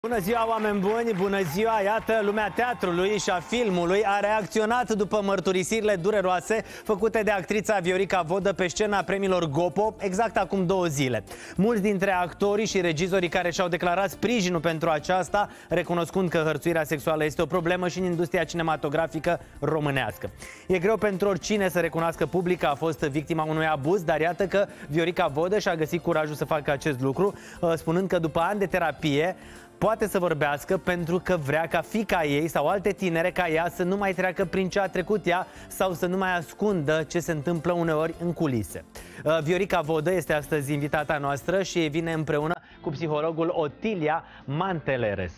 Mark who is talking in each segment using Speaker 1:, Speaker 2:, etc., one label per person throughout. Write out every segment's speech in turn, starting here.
Speaker 1: Bună ziua, oameni buni! Bună ziua! Iată, lumea teatrului și a filmului a reacționat după mărturisirile dureroase făcute de actrița Viorica Vodă pe scena premiilor Gopo exact acum 2 zile. Mulți dintre actorii și regizorii care și-au declarat sprijinul pentru aceasta, recunoscând că hărțuirea sexuală este o problemă și în industria cinematografică românească. E greu pentru oricine să recunoască public că a fost victima unui abuz, dar iată că Viorica Vodă și-a găsit curajul să facă acest lucru, spunând că după ani de terapie poate să vorbească pentru că vrea ca fiica ei sau alte tinere ca ea să nu mai treacă prin ce a trecut ea sau să nu mai ascundă ce se întâmplă uneori în culise. Viorica Vodă este astăzi invitata noastră și vine împreună cu psihologul Otilia Manteleres.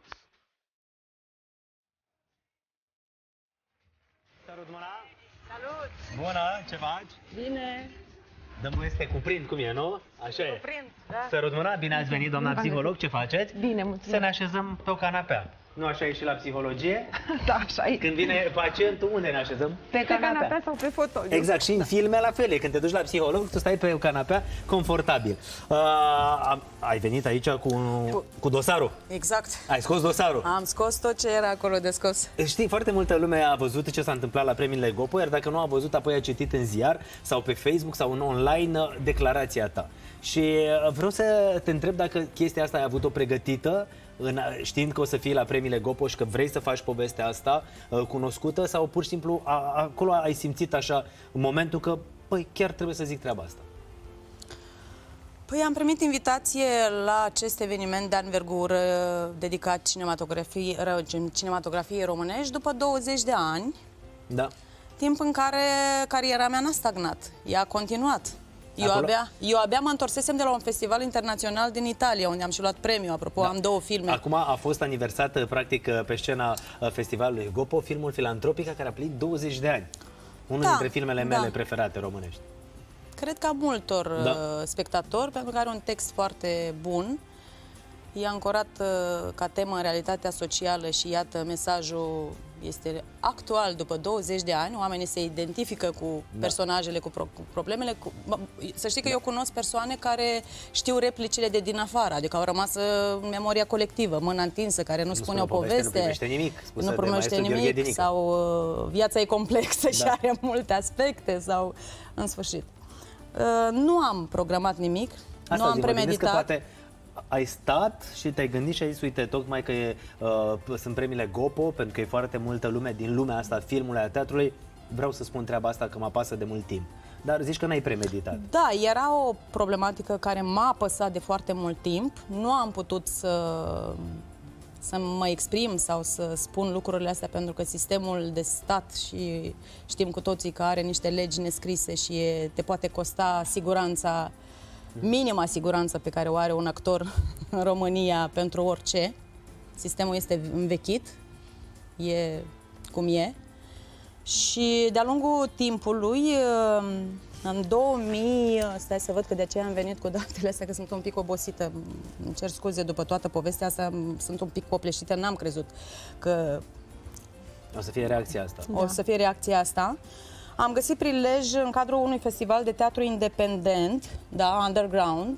Speaker 1: Salut, mâna!
Speaker 2: Salut!
Speaker 1: Bună, ce faci?
Speaker 2: Bine!
Speaker 1: Dăm este cuprind, cum e, nu? Așa e.
Speaker 2: Cuprind, da.
Speaker 1: Sărut mâna, bine ați venit, doamna psiholog, ce faceți?
Speaker 2: Bine, mulțumesc.
Speaker 1: Să ne așezăm pe o canapea. Nu așa e și la psihologie?
Speaker 2: Da, așa e.
Speaker 1: Când vine pacientul, unde ne așezăm?
Speaker 2: Pe canapea sau pe fotoliu.
Speaker 1: Exact, și în filme la fel. Când te duci la psiholog, tu stai pe o canapea confortabil. Ai venit aici cu dosarul.
Speaker 2: Exact.
Speaker 1: Ai scos dosarul.
Speaker 2: Am scos tot ce era acolo de scos.
Speaker 1: Știi, foarte multă lume a văzut ce s-a întâmplat la premiile Gopo, iar dacă nu a văzut, apoi a citit în ziar sau pe Facebook sau în online declarația ta. Și vreau să te întreb dacă chestia asta ai avut-o pregătită, știind că o să fii la premiile Gopo și că vrei să faci povestea asta cunoscută, sau pur și simplu acolo ai simțit așa în momentul că, păi, chiar trebuie să zic treaba asta?
Speaker 2: Păi am primit invitație la acest eveniment de anvergură dedicat cinematografiei românești după 20 de ani. Da. Timp în care cariera mea n-a stagnat. Ea a continuat. Eu abia mă întorsesem de la un festival internațional din Italia, unde am și luat premiu, apropo, am 2 filme.
Speaker 1: Acum a fost aniversat, practic, pe scena festivalului Gopo, filmul Filantropica, care a plinit 20 de ani. Unul dintre filmele mele preferate românești.
Speaker 2: Cred că a multor spectatori, pentru că are un text foarte bun. E ancorat ca temă în realitatea socială și iată, mesajul este actual după 20 de ani. Oamenii se identifică cu personajele, cu problemele. Să știi că eu cunosc persoane care știu replicile de din afară, adică au rămas în memoria colectivă, mâna întinsă, care nu spune o poveste,
Speaker 1: nu primește nimic,
Speaker 2: nu primește nimic, sau viața e complexă și are multe aspecte, sau în sfârșit. Nu am programat nimic, nu am premeditat.
Speaker 1: Ai stat și te-ai gândit și ai zis, uite, tocmai că sunt premiile Gopo, pentru că e foarte multă lume din lumea asta, filmului, a teatrului, vreau să spun treaba asta că mă apasă de mult timp. Dar zici că n-ai premeditat.
Speaker 2: Da, era o problematică care m-a apăsat de foarte mult timp. Nu am putut să mă exprim sau să spun lucrurile astea, pentru că sistemul de stat, și știm cu toții că are niște legi nescrise și te poate costa siguranța, minima siguranță pe care o are un actor în România pentru orice. Sistemul este învechit, e cum e. Și de-a lungul timpului, în 2000, stai să văd că de aceea am venit cu datele astea, că sunt un pic obosită, îmi cer scuze după toată povestea asta, sunt un pic copleșită, n-am crezut că
Speaker 1: o să fie reacția asta.
Speaker 2: O să fie reacția asta. Am găsit prilej în cadrul unui festival de teatru independent, da, underground.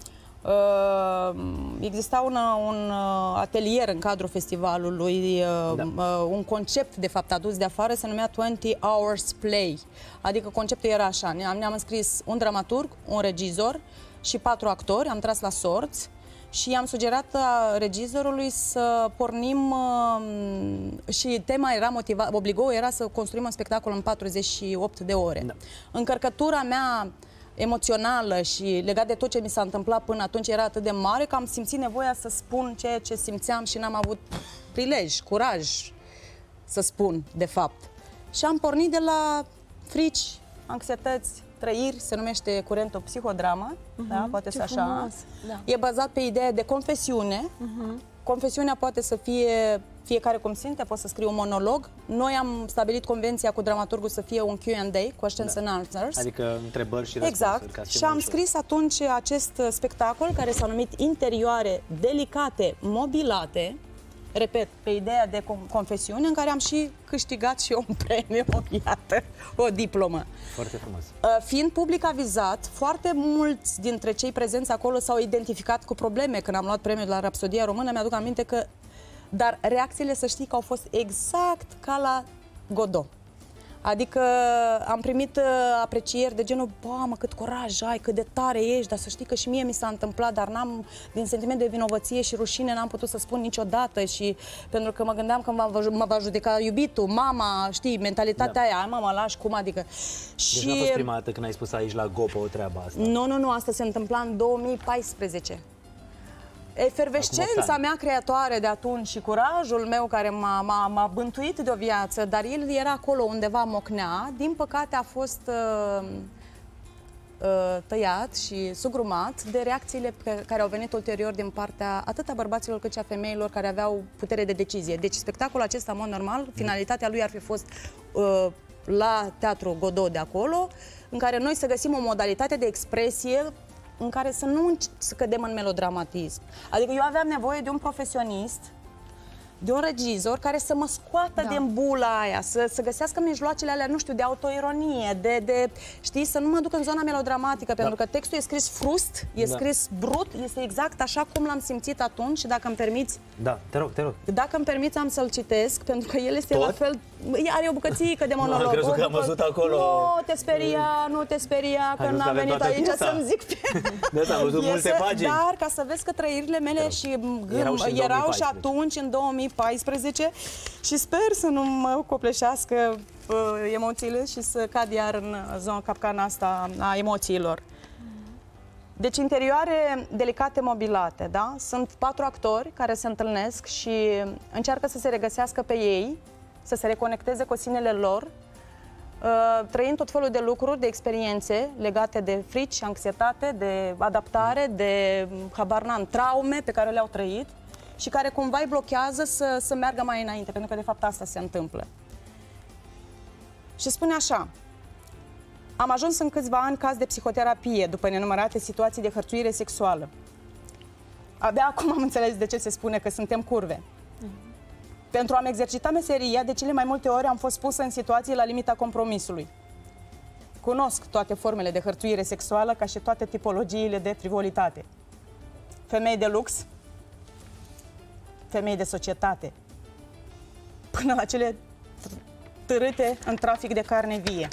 Speaker 2: Exista un atelier în cadrul festivalului, un concept, de fapt, adus de afară, se numea 20 Hours Play. Adică conceptul era așa, ne-am înscris un dramaturg, un regizor și 4 actori, am tras la sorți. Și i-am sugerat regizorului să pornim, și tema era era să construim un spectacol în 48 de ore. Da. Încărcătura mea emoțională și legat de tot ce mi s-a întâmplat până atunci era atât de mare că am simțit nevoia să spun ceea ce simțeam și n-am avut prilej, curaj să spun, de fapt. Și am pornit de la frici, anxietăți, trăiri, se numește curentul psihodramă, da, poate să așa. Da. E bazat pe ideea de confesiune. Confesiunea poate să fie fiecare cum simte, poți să scrii un monolog. Noi am stabilit convenția cu dramaturgul să fie un Q&A, questions and answers.
Speaker 1: Adică întrebări și răspunsuri.
Speaker 2: Exact. Și am scris atunci acest spectacol care s-a numit Interioare delicate, mobilate. repet, pe ideea de confesiune, în care am și câștigat și eu un premiu, iată, o diplomă.
Speaker 1: Foarte frumos.
Speaker 2: Fiind public avizat, foarte mulți dintre cei prezenți acolo s-au identificat cu probleme când am luat premiul la Rapsodia Română. Mi-aduc aminte că... Dar reacțiile, să știi, că au fost exact ca la Godot. Adică am primit aprecieri de genul, mă, cât curaj ai, cât de tare ești, dar să știi că și mie mi s-a întâmplat, dar n-am, din sentiment de vinovăție și rușine, n-am putut să spun niciodată și pentru că mă gândeam că mă va judeca iubitul, mama, știi, mentalitatea aia, mă lași, cum adică.
Speaker 1: Deci n-a fost prima dată când ai spus aici la Gopo o treabă asta?
Speaker 2: Nu, asta se întâmpla în 2014. Efervescența mea creatoare de atunci și curajul meu care m-a bântuit de o viață, dar el era acolo undeva, mocnea, din păcate a fost tăiat și sugrumat de reacțiile care au venit ulterior din partea atât a bărbaților cât și a femeilor care aveau putere de decizie. Deci spectacolul acesta, în mod normal, finalitatea lui ar fi fost la Teatru Godot de acolo, în care noi să găsim o modalitate de expresie în care să nu cădem în melodramatism. Adică eu aveam nevoie de un profesionist, de un regizor care să mă scoată din bula aia, să găsească mijloacele alea, nu știu, de autoironie, știi, să nu mă duc în zona melodramatică, pentru că textul e scris frust, e scris brut, este exact așa cum l-am simțit atunci și dacă îmi permiți...
Speaker 1: Da, te rog.
Speaker 2: Dacă îmi permiți, am să-l citesc, pentru că el este la fel... Are o bucățică de monolog.
Speaker 1: Am crezut că am văzut acolo...
Speaker 2: Nu te speria, că n-am venit aici să-mi zic...
Speaker 1: Am văzut multe pagini.
Speaker 2: Dar ca să vezi că trăirile mele erau și atunci, în 2014, și sper să nu mă copleșească emoțiile și să cad iar în capcana asta a emoțiilor. Deci interioare delicate mobilate, da? Sunt 4 actori care se întâlnesc și încearcă să se regăsească pe ei, să se reconecteze cu sinele lor, trăind tot felul de lucruri, de experiențe legate de frici, anxietate, de adaptare, de traume pe care le-au trăit și care cumva îi blochează să meargă mai înainte, pentru că de fapt asta se întâmplă. Și spune așa: am ajuns în câțiva ani caz de psihoterapie după nenumărate situații de hărțuire sexuală. Abia acum am înțeles de ce se spune că suntem curve. Pentru a-mi exercita meseria, de cele mai multe ori am fost pusă în situații la limita compromisului. Cunosc toate formele de hărțuire sexuală, ca și toate tipologiile de frivolitate. Femei de lux, femei de societate, până la cele târâte în trafic de carne vie.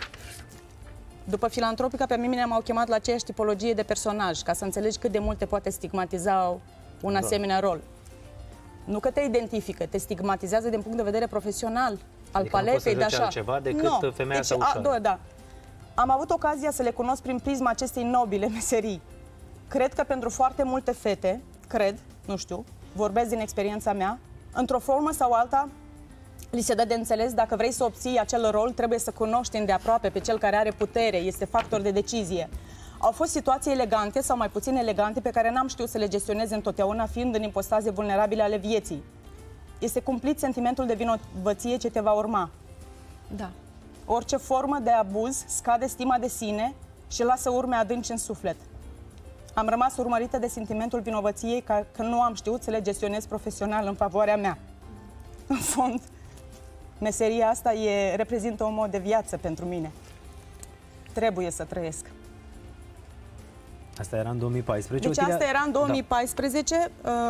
Speaker 2: După Filantropica, pe mine m-au chemat la aceeași tipologie de personaj, ca să înțelegi cât de mult te poate stigmatiza un asemenea rol. Nu că te identifică, te stigmatizează din punct de vedere profesional, al paletei, de așa.
Speaker 1: Altceva decât femeia sau ușoară.
Speaker 2: Da. Am avut ocazia să le cunosc prin prisma acestei nobile meserii. Cred că pentru foarte multe fete, nu știu, vorbesc din experiența mea, într-o formă sau alta, li se dă de înțeles, dacă vrei să obții acel rol, trebuie să cunoști îndeaproape pe cel care are putere, este factor de decizie. Au fost situații elegante sau mai puțin elegante pe care n-am știut să le gestionez întotdeauna, fiind în impostaze vulnerabile ale vieții. Este cumplit sentimentul de vinovăție ce te va urma.
Speaker 3: Da.
Speaker 2: Orice formă de abuz scade stima de sine și lasă urme adânci în suflet. Am rămas urmărită de sentimentul vinovăției că nu am știut să le gestionez profesional în favoarea mea. În fond, meseria asta reprezintă un mod de viață pentru mine. Trebuie să trăiesc.
Speaker 1: Asta era în 2014.
Speaker 2: Deci asta era în 2014.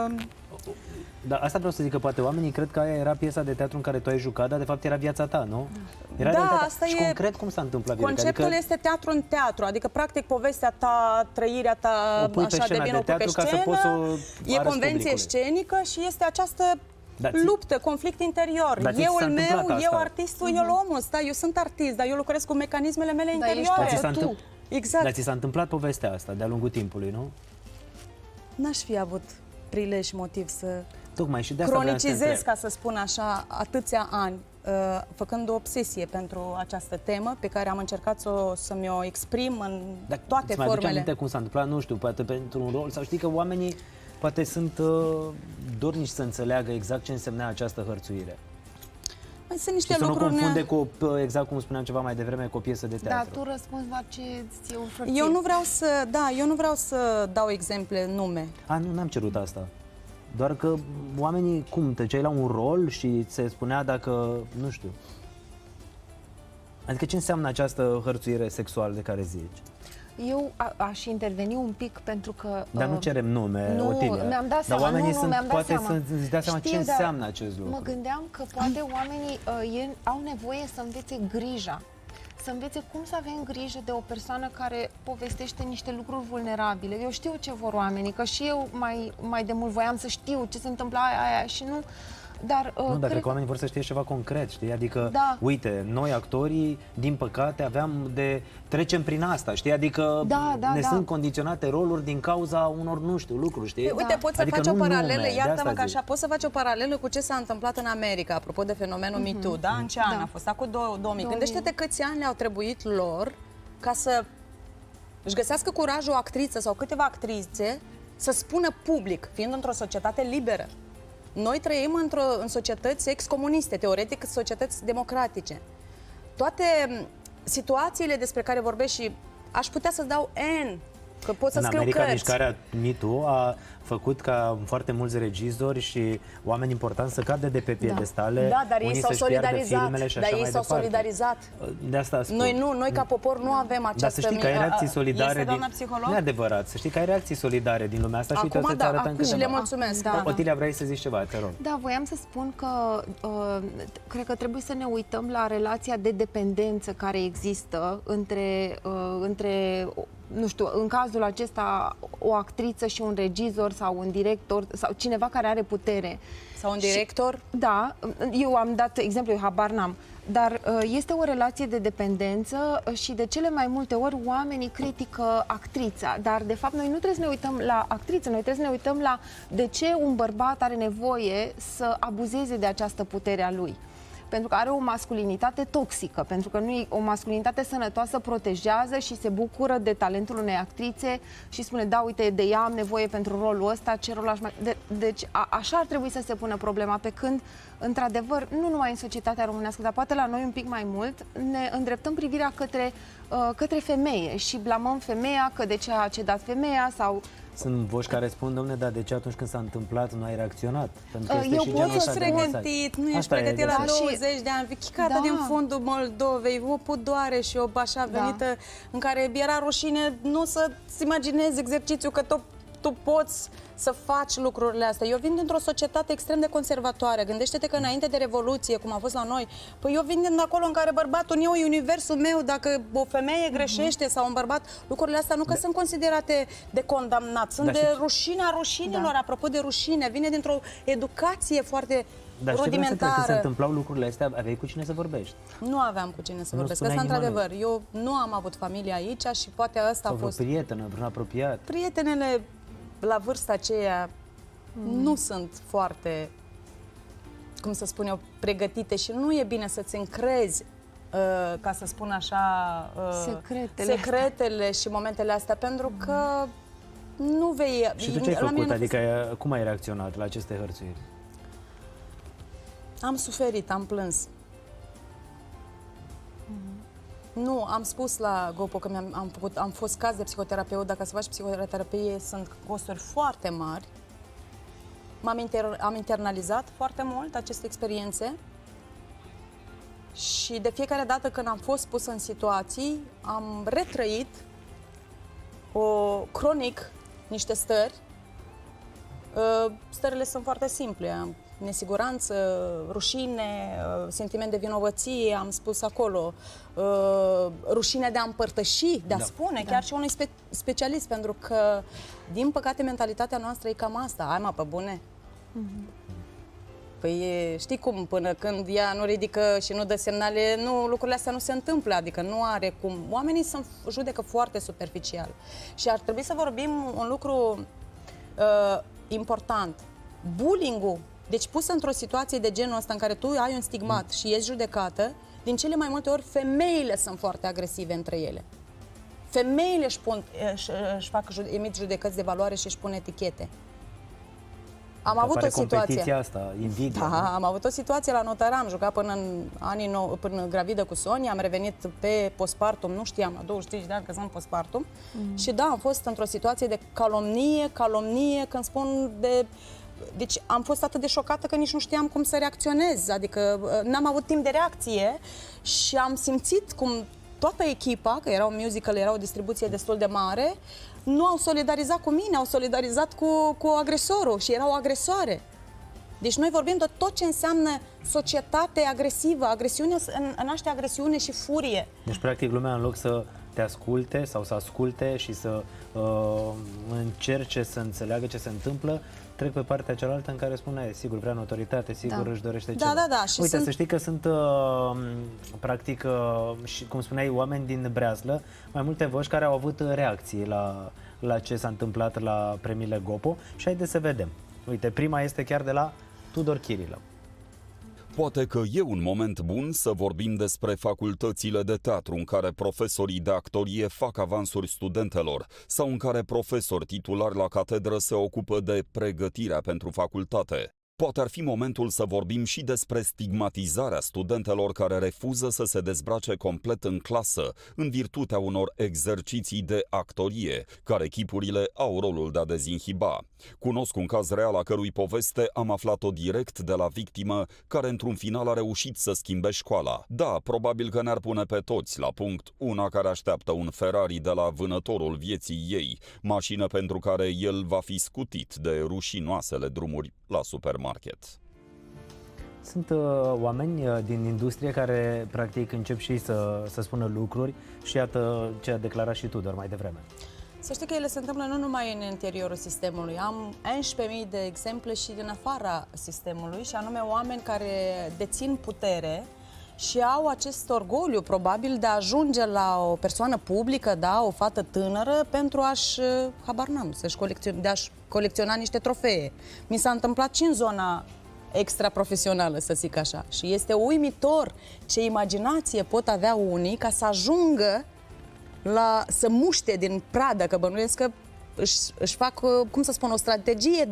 Speaker 1: Da, asta vreau să zic, că poate oamenii cred că aia era piesa de teatru în care tu ai jucat, dar de fapt era viața ta, nu? Era
Speaker 2: asta
Speaker 1: și concret cum s-a întâmplat?
Speaker 2: Conceptul este teatru în teatru, adică practic povestea ta, trăirea ta, așa de bine pe scenă, e convenție scenică și este această luptă, conflict interior. Euul meu, eu artistul, eu omul ăsta, eu sunt artist, dar eu lucrez cu mecanismele mele interioare. Exact.
Speaker 1: Dar ți s-a întâmplat povestea asta de-a lungul timpului, nu?
Speaker 2: N-aș fi avut prilej și motiv să
Speaker 1: cronicizez,
Speaker 2: ca să spun așa, atâția ani, făcând o obsesie pentru această temă, pe care am încercat să mi-o exprim în toate formele.
Speaker 1: Îți mai aminte cum s-a întâmplat, nu știu, poate pentru un rol, sau știi că oamenii poate sunt dornici să înțeleagă exact ce însemna această hărțuire.
Speaker 2: Sunt niște
Speaker 1: lucruri...
Speaker 2: să nu
Speaker 1: confunde cu, exact cum spuneam ceva mai devreme, cu o piesă de teatru.
Speaker 3: Da, tu răspunzi la ce ți-e
Speaker 2: eu nu vreau să dau exemple nume.
Speaker 1: Nu, n-am cerut asta. Doar că oamenii, cum, tăceai la un rol și se spunea dacă, nu știu. Adică ce înseamnă această hărțuire sexuală de care zici?
Speaker 3: Eu aș interveni un pic pentru că...
Speaker 1: Dar nu cerem nume,
Speaker 3: nu,
Speaker 1: Otilia.
Speaker 3: mi-am dat seama,
Speaker 1: dar oamenii
Speaker 3: nu,
Speaker 1: sunt,
Speaker 3: mi-am dat
Speaker 1: poate
Speaker 3: seama.
Speaker 1: să-ți dea seama ce înseamnă acest lucru.
Speaker 3: Mă gândeam că poate oamenii au nevoie să învețe grija. Să învețe cum să avem grijă de o persoană care povestește niște lucruri vulnerabile. Eu știu ce vor oamenii, că și eu mai de mult voiam să știu ce se întâmplă aia și nu... Dar,
Speaker 1: nu, dar cred că oamenii vor să știe ceva concret, știi? Adică,
Speaker 3: da.
Speaker 1: uite, noi actorii, din păcate, trecem prin asta, știi? Adică sunt condiționate roluri din cauza unor, nu știu, lucruri, știi?
Speaker 2: Uite, poți să faci o paralelă, iartă-mă că așa, poți să faci o paralelă cu ce s-a întâmplat în America, apropo de fenomenul Me Too, da? În ce an a fost? Acum 2000. Gândește-te câți ani le-au trebuit lor ca să își găsească curajul o actriță sau câteva actrițe să spună public, fiind într-o societate liberă. Noi trăim în societăți excomuniste, teoretic societăți democratice. Toate situațiile despre care vorbești și aș putea să dau N, că pot să scriu
Speaker 1: America,
Speaker 2: cărți.
Speaker 1: mișcarea Me Too a făcut ca foarte mulți regizori și oameni importanți să cadă de pe piedestale.
Speaker 2: Da, dar ei
Speaker 1: unii
Speaker 2: s-au
Speaker 1: să-și piardă
Speaker 2: solidarizat.
Speaker 1: filmele și
Speaker 2: Dar
Speaker 1: așa
Speaker 2: ei
Speaker 1: mai
Speaker 2: s-au
Speaker 1: departe.
Speaker 2: solidarizat.
Speaker 1: De asta spun.
Speaker 2: Noi ca popor nu avem această...
Speaker 1: Dar să știi că ai reacții solidare
Speaker 2: Este, doamna
Speaker 1: din...
Speaker 2: psiholog?
Speaker 1: Nu e adevărat. Să știi că ai reacții solidare din lumea asta și uite, o să-ți arătăm
Speaker 2: și le mulțumesc.
Speaker 3: Da.
Speaker 1: Otilia, vrei să zici ceva, te rog.
Speaker 3: Da, voiam să spun că cred că trebuie să ne uităm la relația de dependență care există între nu știu, în cazul acesta o actriță și un regizor sau un director sau cineva care are putere.
Speaker 2: Sau un director?
Speaker 3: Da, eu am dat exemplu, eu habar n-am. Dar este o relație de dependență și de cele mai multe ori oamenii critică actrița. Dar de fapt noi nu trebuie să ne uităm la actriță, noi trebuie să ne uităm la de ce un bărbat are nevoie să abuzeze de această putere a lui. Pentru că are o masculinitate toxică, pentru că nu e o masculinitate sănătoasă, protejează și se bucură de talentul unei actrițe și spune, da, uite, de ea am nevoie pentru rolul ăsta, ce rol aș mai... Deci așa ar trebui să se pună problema, pe când, într-adevăr, nu numai în societatea românească, dar poate la noi un pic mai mult, ne îndreptăm privirea către femeie și blamăm femeia că de ce a cedat femeia sau...
Speaker 1: Sunt voci care spun, domne, dar de ce atunci când s-a întâmplat nu ai reacționat? Pentru că este
Speaker 3: eu
Speaker 1: și
Speaker 3: pot
Speaker 1: genul
Speaker 3: să
Speaker 1: ăsta de
Speaker 2: pregătit, nu ești
Speaker 1: Asta e,
Speaker 2: pregătit la
Speaker 1: da.
Speaker 2: 20 de ani. Chicata din fundul Moldovei, o pudoare și o așa venită în care era rușine nu să-ți imaginezi exercițiu că tu poți să faci lucrurile astea. Eu vin dintr-o societate extrem de conservatoare. Gândește-te că înainte de Revoluție, cum a fost la noi, păi eu vin din acolo în care bărbatul meu e universul meu. Dacă o femeie greșește sau un bărbat, lucrurile astea nu că sunt considerate de condamnat, sunt de rușinea rușinilor. Apropo de rușine, vine dintr-o educație foarte rudimentară.
Speaker 1: Când se întâmplau lucrurile astea, aveai cu cine să vorbești?
Speaker 2: Nu aveam cu cine să vorbesc. Asta, într-adevăr, eu nu am avut familie aici și poate asta a fost...
Speaker 1: Sau prietenă, vreun apropiat?
Speaker 2: Prietenele la vârsta aceea nu sunt foarte, cum să spun eu, pregătite și nu e bine să-ți încrezi, ca să spun așa, secretele și momentele astea, pentru că nu vei...
Speaker 1: Și tu ce ai făcut? Adică cum ai reacționat la aceste hărțuiri?
Speaker 2: Am suferit, am plâns. Nu, am spus la Gopo că am fost caz de psihoterapeut. Dacă să faci psihoterapie sunt costuri foarte mari. Am internalizat foarte mult aceste experiențe și de fiecare dată când am fost pus în situații, am retrăit cronic niște stări. Stările sunt foarte simple. Nesiguranță, rușine, sentiment de vinovăție, am spus acolo, rușine de a împărtăși, de a spune, chiar și unui specialist, pentru că, din păcate, mentalitatea noastră e cam asta. Hai mă, pe bune? Păi știi cum, până când ea nu ridică și nu dă semnale, lucrurile astea nu se întâmplă, adică nu are cum. Oamenii judecă foarte superficial. Și ar trebui să vorbim un lucru important. Bullying-ul, deci pusă într-o situație de genul ăsta în care tu ai un stigmat și ești judecată, din cele mai multe ori femeile sunt foarte agresive între ele. Femeile emit judecăți de valoare și își pun etichete. Am avut o situație.
Speaker 1: Asta, invidia.
Speaker 2: Da, am avut o situație la Notara, am jucat până gravidă cu Sonia, am revenit pe postpartum, nu știam, la 25 de ani că sunt postpartum. Și da, am fost într-o situație de calomnie, când spun de Deci am fost atât de șocată că nici nu știam cum să reacționez. Adică n-am avut timp de reacție și am simțit cum toată echipa, că era un musical, era o distribuție destul de mare, nu au solidarizat cu mine, au solidarizat cu agresorul și era o agresoare. Deci noi vorbim de tot ce înseamnă societate agresivă. Agresiune naște agresiune și furie.
Speaker 1: Deci, practic, lumea, în loc să te asculte sau să asculte și să încerce să înțeleagă ce se întâmplă, trec pe partea cealaltă în care spune, sigur, vrea notoritate, sigur, își dorește ceva.
Speaker 2: Da. Și
Speaker 1: uite, să știi că sunt, practic, și cum spuneai, oameni din breazlă, mai multe voci care au avut reacții la ce s-a întâmplat la premiile Gopo și haideți să vedem. Uite, prima este chiar de la Tudor Chirilă.
Speaker 4: Poate că e un moment bun să vorbim despre facultățile de teatru în care profesorii de actorie fac avansuri studentelor sau în care profesori titulari la catedră se ocupă de pregătirea pentru facultate. Poate ar fi momentul să vorbim și despre stigmatizarea studentelor care refuză să se dezbrace complet în clasă, în virtutea unor exerciții de actorie, care chipurile au rolul de a dezinhiba. Cunosc un caz real a cărui poveste am aflat-o direct de la victimă, care într-un final a reușit să schimbe școala. Da, probabil că ne-ar pune pe toți la punct una care așteaptă un Ferrari de la vânătorul vieții ei, mașină pentru care el va fi scutit de rușinoasele drumuri la supermarket.
Speaker 1: Sunt oameni din industrie care practic încep și să spună lucruri și iată ce a declarat și Tudor mai devreme.
Speaker 2: Să știi că ele se întâmplă nu numai în interiorul sistemului. Am 11.000 de exemple și din afara sistemului, și anume oameni care dețin putere și au acest orgoliu, probabil, de a ajunge la o persoană publică, da, o fată tânără, pentru a-și, habar n-am, de a-și colecționa niște trofee. Mi s-a întâmplat și în zona extraprofesională, să zic așa. Și este uimitor ce imaginație pot avea unii ca să ajungă să muște din pradă, că bănuiesc că își fac, cum să spun, o strategie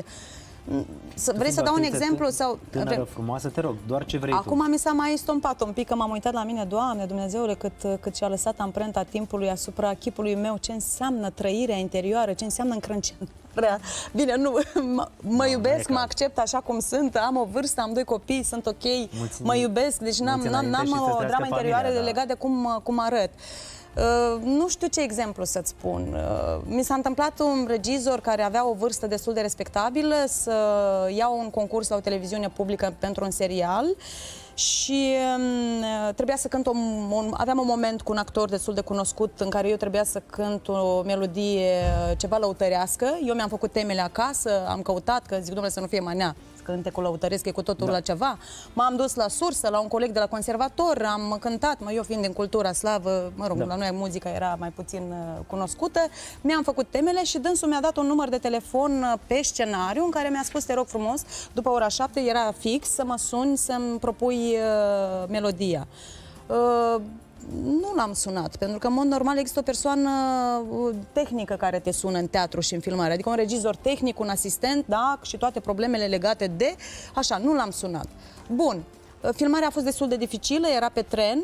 Speaker 2: vrei să dau un exemplu? Sau
Speaker 1: tânără, frumoasă, te rog, doar ce vrei tu.
Speaker 2: Acum mi s-a mai stompat un pic, că m-am uitat la mine, Doamne, Dumnezeule, cât și-a lăsat amprenta timpului asupra chipului meu, ce înseamnă trăirea interioară, ce înseamnă încrâncenarea. Bine, nu, mă iubesc, mă accept așa cum sunt, am o vârstă, am 2 copii, sunt ok, mă iubesc, deci n-am o dramă interioară legată de cum arăt. Nu știu ce exemplu să-ți spun. Mi s-a întâmplat un regizor care avea o vârstă destul de respectabilă să ia un concurs la o televiziune publică pentru un serial și trebuia să cânt aveam un moment cu un actor destul de cunoscut în care eu trebuia să cânt o melodie ceva lăutărească. Eu mi-am făcut temele acasă, am căutat, că zic, domnule, să nu fie manea cântecul lăutăresc, e cu totul la ceva. M-am dus la sursă, la un coleg de la conservator, am cântat, eu fiind din cultura slavă, mă rog, la noi muzica era mai puțin cunoscută, mi-am făcut temele și dânsul mi-a dat un număr de telefon pe scenariu în care mi-a spus, te rog frumos, după ora 7 era fix să mă suni să-mi propui melodia. Nu l-am sunat, pentru că în mod normal există o persoană tehnică care te sună în teatru și în filmare, adică un regizor tehnic, un asistent, da, și toate problemele legate de... Așa, nu l-am sunat. Bun, filmarea a fost destul de dificilă, era pe tren,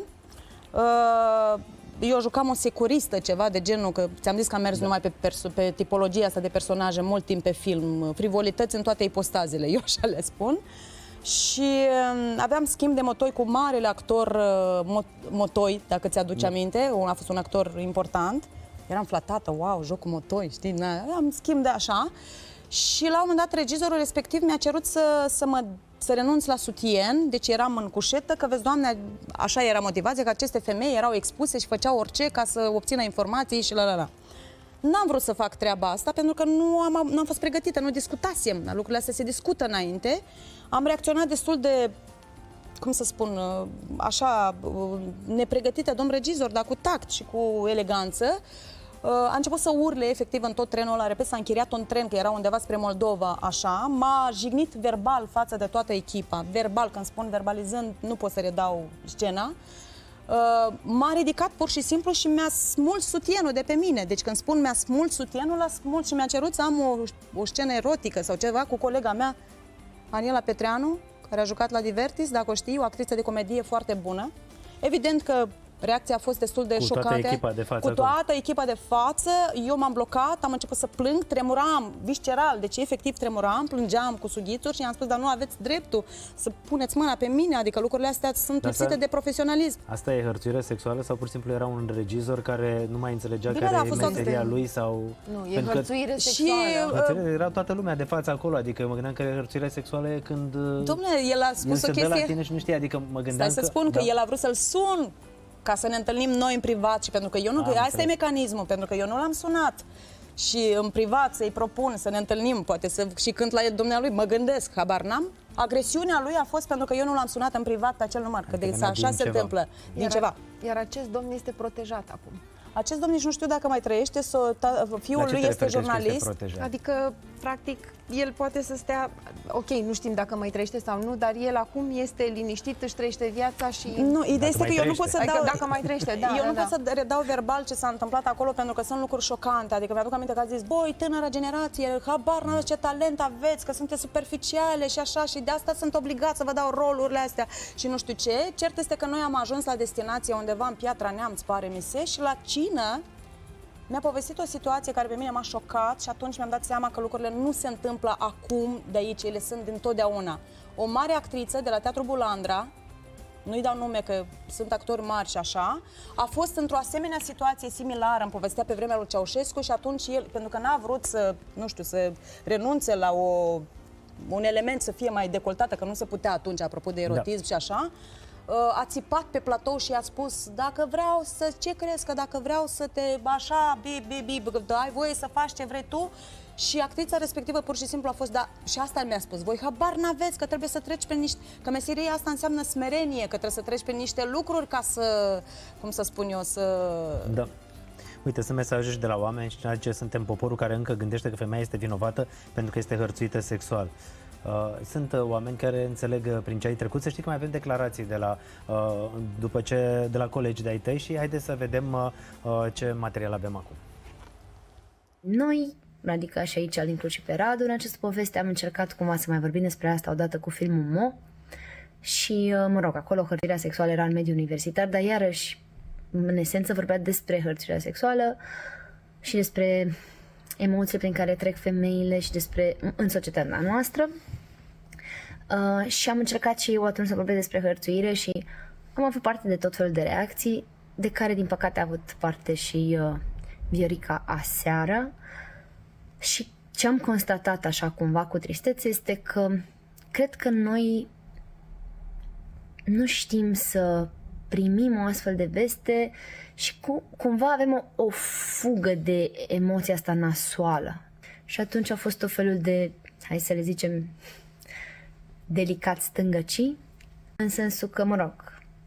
Speaker 2: eu jucam o securistă, ceva de genul, că ți-am zis că am mers numai pe tipologia asta de personaje mult timp pe film, frivolități în toate ipostazele, eu așa le spun. Și aveam schimb de motoi cu marele actor Motoi, dacă ți-aduci aminte, a fost un actor important. Eram flatată, wow, joc cu motoi, știi, am schimb de așa. Și la un moment dat regizorul respectiv mi-a cerut să renunț la sutien, deci eram în cușetă, că vezi, Doamne, așa era motivația, că aceste femei erau expuse și făceau orice ca să obțină informații și la. N-am vrut să fac treaba asta pentru că nu am fost pregătită, nu discutasem. Lucrurile astea se discută înainte. Am reacționat destul de, cum să spun, așa, nepregătită, domn regizor, dar cu tact și cu eleganță. A început să urle efectiv în tot trenul ăla, repet, s-a închiriat un tren, că era undeva spre Moldova, așa, m-a jignit verbal față de toată echipa. Verbal, când spun verbalizând, nu pot să redau scena. M-a ridicat pur și simplu și mi-a smuls sutienul de pe mine. Deci când spun mi-a smuls sutienul, l-a smuls și mi-a cerut să am o scenă erotică sau ceva cu colega mea, Aniela Petreanu, care a jucat la Divertis, dacă o știi, o actriță de comedie foarte bună. Evident că reacția a fost destul de șocată.
Speaker 1: Cu toată echipa de față.
Speaker 2: Cu toată echipa de față, eu m-am blocat, am început să plâng, tremuram, visceral, deci efectiv tremuram, plângeam cu sughițuri și i-am spus, dar nu aveți dreptul să puneți mâna pe mine, adică lucrurile astea sunt lipsite de profesionalism.
Speaker 1: Asta e hărțuire sexuală sau pur și simplu era un regizor care nu mai înțelegea care e meseria lui sau...
Speaker 3: Nu, e hărțuire sexuală.
Speaker 1: Era toată lumea de față acolo, adică mă gândeam că hărțuirea sexuală e când...
Speaker 2: Dom'le, el a spus o chestie...
Speaker 1: la tine și nu știe, adică mă gândeam
Speaker 2: Stai să spun că el a vrut să-l sun ca să ne întâlnim noi în privat și pentru că eu nu... Asta e mecanismul, pentru că eu nu l-am sunat. Și în privat să-i propun să ne întâlnim, poate să și cânt la dumnealui, mă gândesc, habar n-am. Agresiunea lui a fost pentru că eu nu l-am sunat în privat pe acel număr, că de așa se întâmplă, din ceva.
Speaker 3: Iar acest domn este protejat acum.
Speaker 2: Acest domn nici nu știu dacă mai trăiește, fiul lui este jurnalist.
Speaker 3: Adică, practic, el poate să stea... Ok, nu știm dacă mai trăiește sau nu, dar el acum este liniștit, își trăiește viața și...
Speaker 2: Nu, ideea este că eu nu pot să dau...
Speaker 3: Dacă mai trăiește, da.
Speaker 2: Eu nu pot să redau verbal ce s-a întâmplat acolo, pentru că sunt lucruri șocante. Adică mi-aduc aminte că a zis, băi, tânăra generație, habar n-aveți ce talent aveți, că sunteți superficiale și așa, și de asta sunt obligat să vă dau rolurile astea și nu știu ce. Cert este că noi am ajuns la destinație undeva în Piatra Neamț, pare mi se, și la cină mi-a povestit o situație care pe mine m-a șocat și atunci mi-am dat seama că lucrurile nu se întâmplă acum de aici, ele sunt dintotdeauna. O mare actriță de la Teatrul Bulandra, nu-i dau nume că sunt actori mari și așa, a fost într-o asemenea situație similară, îmi povestea pe vremea lui Ceaușescu și atunci el, pentru că n-a vrut să, nu știu, să renunțe la un element să fie mai decoltată, că nu se putea atunci, apropo de erotism și așa, a țipat pe platou și a spus, dacă vreau să, ce crezi, că dacă vreau să te, așa, ai voie să faci ce vrei tu? Și actrița respectivă pur și simplu a fost, da, și asta mi-a spus, voi habar n-aveți că trebuie să treci pe niște, că meseria asta înseamnă smerenie, că trebuie să treci pe niște lucruri ca să, cum să spun eu, să...
Speaker 1: Da. Uite, sunt mesaje și de la oameni și ce suntem poporul care încă gândește că femeia este vinovată pentru că este hărțuită sexual. Sunt oameni care înțeleg prin ce ai trecut. Să știi că mai avem declarații de la, de la colegi de-ai tăi și haideți să vedem ce material avem acum.
Speaker 5: Noi, adică și aici îl includ și pe Radu, în această poveste am încercat cumva să mai vorbim despre asta odată cu filmul Mo și, mă rog, acolo hărțuirea sexuală era în mediul universitar, dar iarăși, în esență, vorbea despre hărțuirea sexuală și despre emoțiile prin care trec femeile și despre în societatea noastră. Și am încercat și eu atunci să vorbesc despre hărțuire și am avut parte de tot felul de reacții, de care din păcate a avut parte și Viorica aseară. Și ce am constatat așa cumva cu tristețe este că cred că noi nu știm să primim o astfel de veste și cumva avem o fugă de emoția asta nasoală. Și atunci a fost tot felul de, hai să le zicem, delicat stângăcii, în sensul că, mă rog,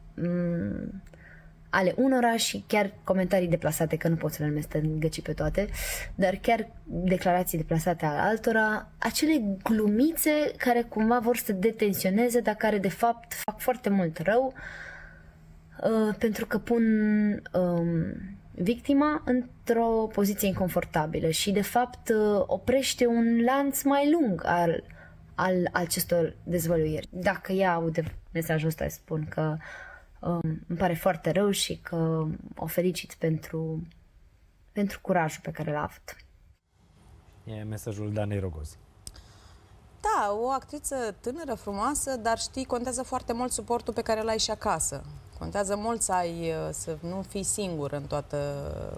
Speaker 5: ale unora și chiar comentarii deplasate, că nu pot să le numesc stângăcii pe toate, dar chiar declarații deplasate ale altora, acele glumițe care cumva vor să detensioneze, dar care de fapt fac foarte mult rău, pentru că pun victima într-o poziție inconfortabilă și de fapt oprește un lanț mai lung al acestor dezvăluiri. Dacă ea aude mesajul ăsta, spun că îmi pare foarte rău și că o felicit pentru curajul pe care l-a avut.
Speaker 1: E mesajul Danei Rogoz.
Speaker 2: Da, o actriță tânără, frumoasă, dar știi, contează foarte mult suportul pe care l-ai și acasă. Contează mult să nu fii singur în toată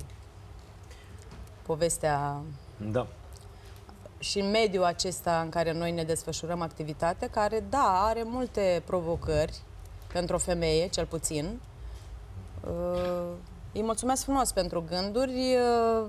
Speaker 2: povestea.
Speaker 1: Da.
Speaker 2: Și în mediul acesta în care noi ne desfășurăm activitatea, care, da, are multe provocări pentru o femeie, cel puțin. Îi mulțumesc frumos pentru gânduri.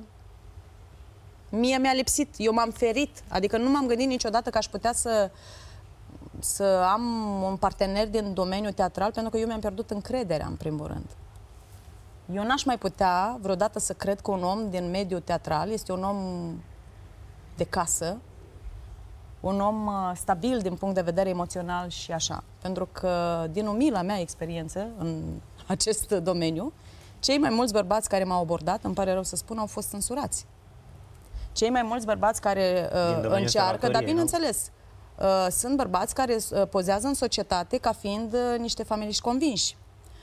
Speaker 2: Mie mi-a lipsit, eu m-am ferit, adică nu m-am gândit niciodată că aș putea să am un partener din domeniul teatral, pentru că eu mi-am pierdut încrederea, în primul rând. Eu n-aș mai putea vreodată să cred că un om din mediul teatral este un om de casă, un om stabil din punct de vedere emoțional și așa. Pentru că, din umila mea experiență în acest domeniu, cei mai mulți bărbați care m-au abordat, îmi pare rău să spun, au fost censurați. Cei mai mulți bărbați care încearcă, dar bineînțeles, sunt bărbați care pozează în societate ca fiind niște familiști convinși.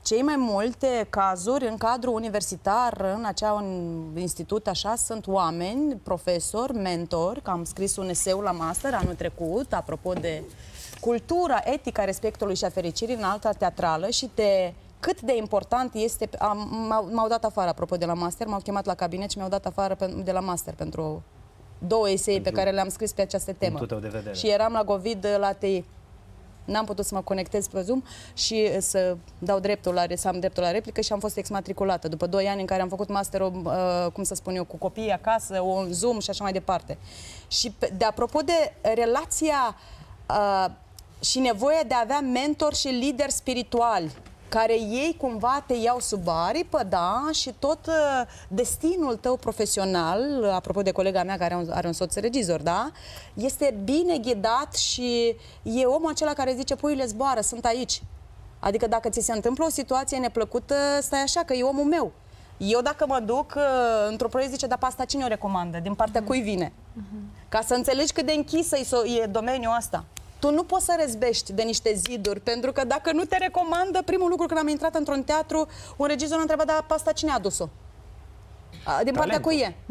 Speaker 2: cei mai multe cazuri în cadrul universitar, în acea institut, așa, sunt oameni, profesori, mentori, că am scris un eseu la master anul trecut, apropo de cultura, etica respectului și a fericirii în alta teatrală și de cât de important este... M-au dat afară, apropo de la master, m-au chemat la cabinet și mi-au dat afară de la master pentru 2 esei pe care le-am scris pe această temă. Și eram la COVID la TI. N-am putut să mă conectez pe Zoom și să am dreptul la replică și am fost exmatriculată după 2 ani în care am făcut masterul, cum să spun eu, cu copiii acasă, un Zoom și așa mai departe. Și apropo de relația și nevoia de a avea mentori și lideri spirituali, care ei cumva te iau sub aripă, da, și tot destinul tău profesional, apropo de colega mea care are un soț regizor, da, este bine ghidat și e omul acela care zice, puiule zboară, sunt aici. Adică dacă ți se întâmplă o situație neplăcută, stai așa, că e omul meu. Eu dacă mă duc într-o proiect, zice, dar pe asta cine o recomandă? Din partea cui vine? Ca să înțelegi cât de închisă e domeniul ăsta. Tu nu poți să răzbești de niște ziduri, pentru că dacă nu te recomandă, primul lucru când am intrat într-un teatru, un regizor a întrebat, dar pe asta cine a adus-o? Din partea cui e?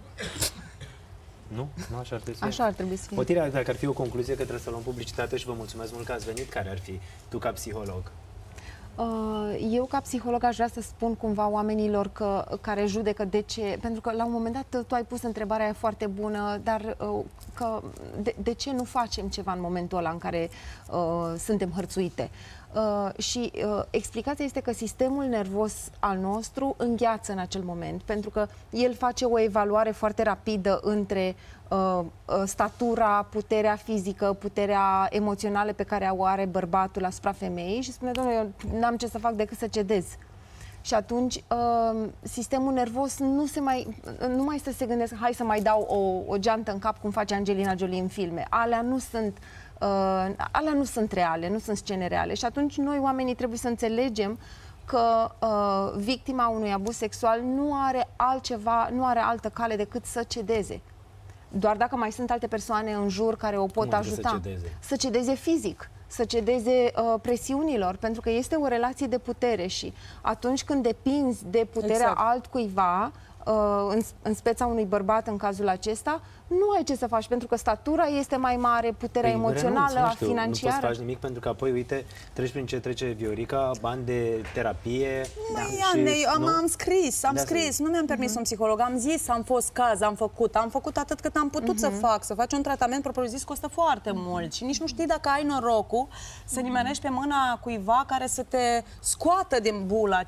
Speaker 1: Nu? Nu așa ar trebui să fie?
Speaker 3: Așa ar trebui să fie.
Speaker 1: Potirea, dacă ar fi o concluzie că trebuie să luăm publicitate și vă mulțumesc mult că ați venit, care ar fi tu ca psiholog?
Speaker 3: Eu ca psiholog aș vrea să spun cumva oamenilor care judecă de ce, pentru că la un moment dat tu ai pus întrebarea foarte bună, dar de ce nu facem ceva în momentul ăla în care suntem hărțuite? Și explicația este că sistemul nervos al nostru îngheață în acel moment, pentru că el face o evaluare foarte rapidă între statura, puterea fizică, puterea emoțională pe care o are bărbatul asupra femeii și spune, domnule, eu n-am ce să fac decât să cedez. Și atunci sistemul nervos nu mai stă să se gândesc, hai să mai dau o geantă în cap cum face Angelina Jolie în filme. Alea nu sunt reale, nu sunt scene reale. Și atunci noi, oamenii, trebuie să înțelegem că victima unui abuz sexual nu are altă cale decât să cedeze. Doar dacă mai sunt alte persoane în jur care o pot ajuta. Să cedeze fizic, să cedeze presiunilor, pentru că este o relație de putere și atunci când depinzi de puterea altcuiva, în speța unui bărbat în cazul acesta, nu ai ce să faci, pentru că statura este mai mare, puterea emoțională, financiară.
Speaker 1: Nu poți să faci nimic, pentru că apoi, uite, treci prin ce trece Viorica, bani de terapie.
Speaker 2: Am scris, nu mi-am permis un psiholog, am zis, am fost caz, am făcut atât cât am putut să fac, să faci un tratament propriu-zis costă foarte mult și nici nu știi dacă ai norocul să nimerești pe mâna cuiva care să te scoată din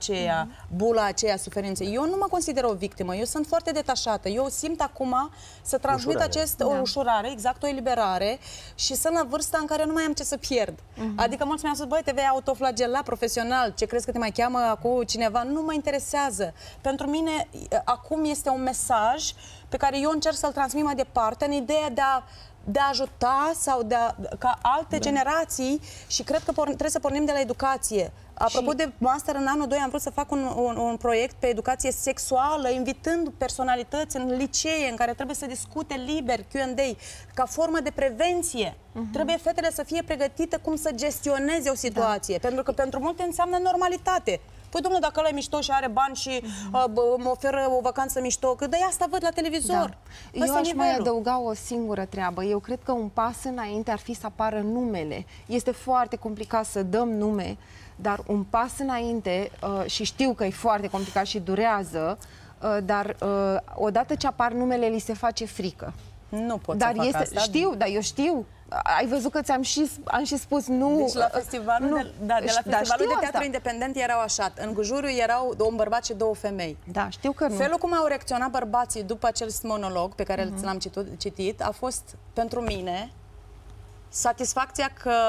Speaker 2: bula aceea suferinței. Eu nu mă consider o victimă, eu sunt foarte detașată, eu simt acum să transmit o ușurare, exact, o eliberare și sunt la vârsta în care nu mai am ce să pierd. Adică mulți mi-au spus, băi, te vei autoflagela profesional, ce crezi că te mai cheamă acum cineva? Nu mă interesează. Pentru mine, acum este un mesaj pe care eu încerc să-l transmit mai departe în ideea de a ajuta sau ca alte generații și cred că trebuie să pornim de la educație. Apropo de master, în anul 2 am vrut să fac un proiect pe educație sexuală, invitând personalități în licee în care trebuie să discute liber, Q&A, ca formă de prevenție. Trebuie fetele să fie pregătite cum să gestioneze o situație, pentru că pentru multe înseamnă normalitate. Păi, domnule, dacă ăla e mișto și are bani și mă oferă o vacanță mișto, că de asta văd la televizor.
Speaker 3: Eu aș mai adăuga o singură treabă. Eu cred că un pas înainte ar fi să apară numele. Este foarte complicat să dăm nume, dar un pas înainte, și știu că e foarte complicat și durează, dar odată ce apar numele, li se face frică.
Speaker 2: Nu pot să fac asta.
Speaker 3: Știu, dar eu știu. Ai văzut că am și spus nu.
Speaker 2: Deci la festivalul de teatru independent erau așa. În juriu erau un bărbat și 2 femei.
Speaker 3: Da, știu că nu.
Speaker 2: Felul cum au reacționat bărbații după acel monolog pe care l-am citit a fost pentru mine satisfacția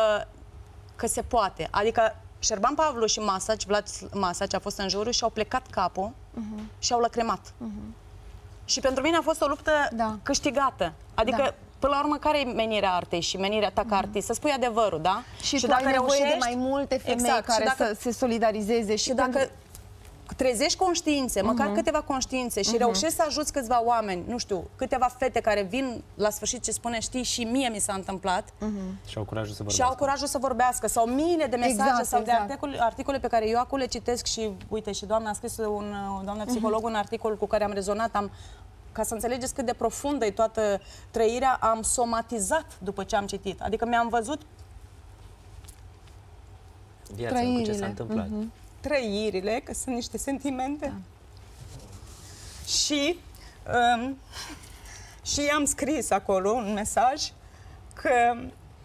Speaker 2: că se poate. Adică Șerban Pavlu și Vlad Masaci a fost în juriu și au plecat capul și au lăcrimat. Și pentru mine a fost o luptă câștigată. Adică până la urmă, care e menirea artei și menirea ta ca artist? Să spui adevărul, da?
Speaker 3: Și tu ai nevoie de mai multe femei care să se solidarizeze.
Speaker 2: Și dacă trezești conștiințe, măcar câteva conștiințe și reușești să ajuți câțiva oameni, nu știu, câteva fete care vin la sfârșit și spune, știi, și mie mi s-a întâmplat.
Speaker 1: Și au curajul să vorbească.
Speaker 2: Și au curajul să vorbească. Sau miile de mesaje sau de articole pe care eu acum le citesc și, uite, și doamna a scris, doamna psiholog, un articol cu care am rezonat, ca să înțelegeți cât de profundă e toată trăirea, am somatizat după ce am citit. Adică mi-am văzut
Speaker 1: viața cu ce s-a întâmplat.
Speaker 2: Trăirile, că sunt niște sentimente. Și și am scris acolo un mesaj că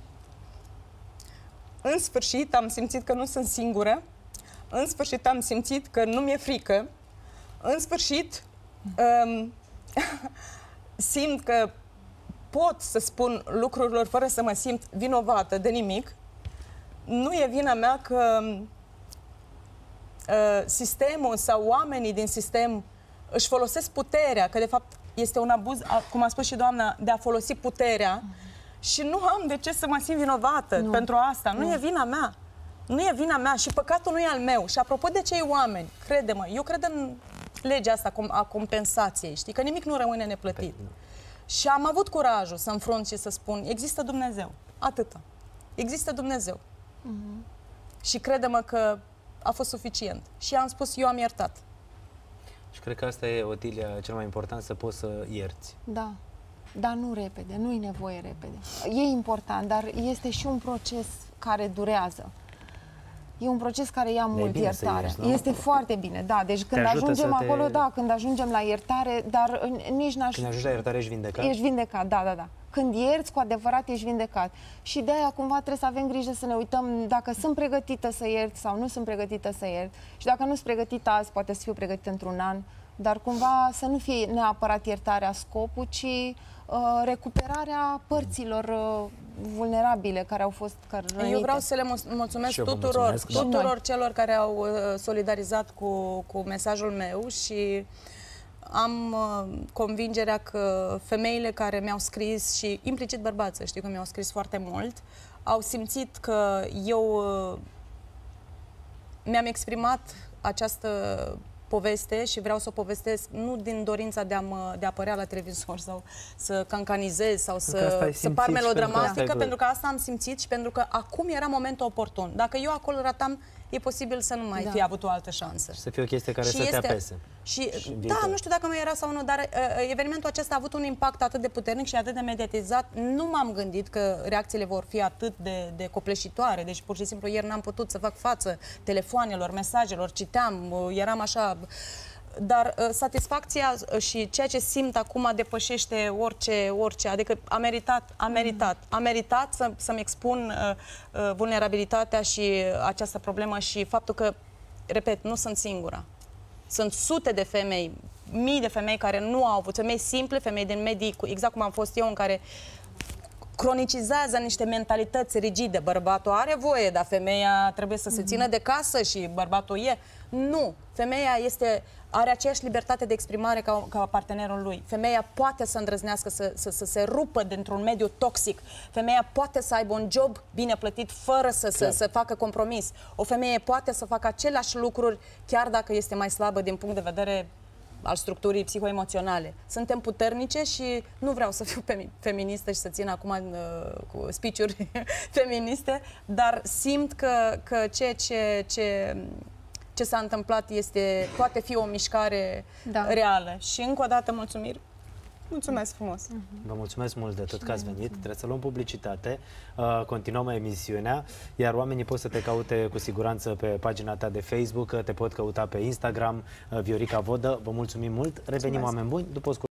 Speaker 2: în sfârșit am simțit că nu sunt singură, în sfârșit am simțit că nu mi-e frică, în sfârșit simt că pot să spun lucrurilor fără să mă simt vinovată de nimic. Nu e vina mea că sistemul sau oamenii din sistem își folosesc puterea, că de fapt este un abuz, cum a spus și doamna, de a folosi puterea și nu am de ce să mă simt vinovată pentru asta. Nu e vina mea. Nu e vina mea și păcatul nu e al meu. Și apropo de cei oameni, crede-mă, eu cred în legea asta a compensației, știi? Că nimic nu rămâne neplătit. Și am avut curajul să înfrunt și să spun, există Dumnezeu. Atâta. Există Dumnezeu. Și crede-mă că a fost suficient. Și am spus, eu am iertat.
Speaker 1: Și cred că asta e, Otilia, cel mai important, să poți să ierți.
Speaker 3: Da. Dar nu repede, nu-i nevoie repede. E important, dar este și un proces care durează. E un proces care ia mult iertare. Este foarte bine, da. Deci când ajungem acolo, da, când ajungem la iertare, dar nici n-aș...
Speaker 1: Când ajungi la iertare, ești vindecat?
Speaker 3: Ești vindecat, da. Când ierți, cu adevărat ești vindecat. Și de aia cumva trebuie să avem grijă să ne uităm dacă sunt pregătită să iert sau nu sunt pregătită să iert. Și dacă nu sunt pregătită azi, poate să fiu pregătită într-un an. Dar cumva să nu fie neapărat iertarea scopul, ci recuperarea părților vulnerabile care au fost rănite.
Speaker 2: Eu vreau să le mulțumesc tuturor celor care au solidarizat cu mesajul meu și am convingerea că femeile care mi-au scris și implicit bărbații, știu că mi-au scris foarte mult, au simțit că eu mi-am exprimat această poveste și vreau să o povestesc nu din dorința de a apărea la televizor sau să cancanizez sau să par melodramatică, pentru că asta am simțit și pentru că acum era momentul oportun. Dacă eu acolo ratam, e posibil să nu mai fi avut o altă șansă.
Speaker 1: Și să fie o chestie care să te apese.
Speaker 2: Da, nu știu dacă mai era sau nu, dar evenimentul acesta a avut un impact atât de puternic și atât de mediatizat. Nu m-am gândit că reacțiile vor fi atât de copleșitoare. Deci, pur și simplu, ieri n-am putut să fac față telefoanelor, mesajelor, citeam, eram așa... Dar satisfacția și ceea ce simt acum depășește orice, adică am meritat să-mi expun vulnerabilitatea și această problemă și faptul că, repet, nu sunt singura. Sunt sute de femei, mii de femei care nu au avut, femei simple, femei din medii, exact cum am fost eu, în care cronicizează niște mentalități rigide. Bărbatul are voie, dar femeia trebuie să se țină de casă și bărbatul e. Nu. Femeia are aceeași libertate de exprimare ca partenerul lui. Femeia poate să îndrăznească, să se rupă dintr-un mediu toxic. Femeia poate să aibă un job bine plătit fără să facă compromis. O femeie poate să facă aceleași lucruri chiar dacă este mai slabă din punct de vedere al structurii psihoemoționale. Suntem puternice și nu vreau să fiu feministă și să țin acum cu speech-uri feministe, dar simt că ceea ce s-a întâmplat poate fi o mișcare reală. Și încă o dată mulțumiri. Mulțumesc frumos!
Speaker 1: Vă mulțumesc mult de tot că ați venit. Trebuie să luăm publicitate. Continuăm emisiunea, iar oamenii pot să te caute cu siguranță pe pagina ta de Facebook, te pot căuta pe Instagram, Viorica Vodă. Vă mulțumim mult. Revenim, oameni buni, după o